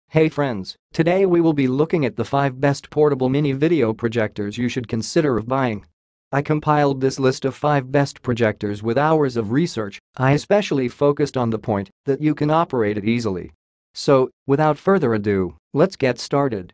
Hey friends, today we will be looking at the 5 best portable mini video projectors you should consider of buying. I compiled this list of 5 best projectors with hours of research. I especially focused on the point that you can operate it easily. So, without further ado, let's get started.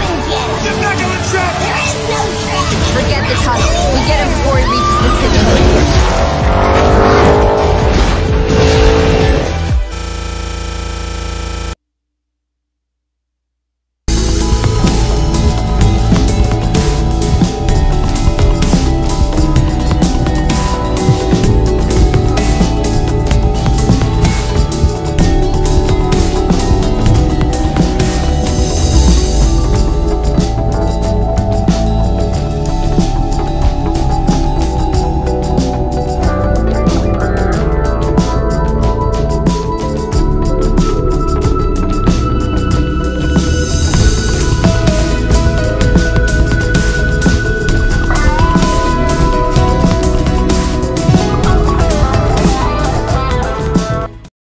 Forget the tunnel. We get him before he reaches the city.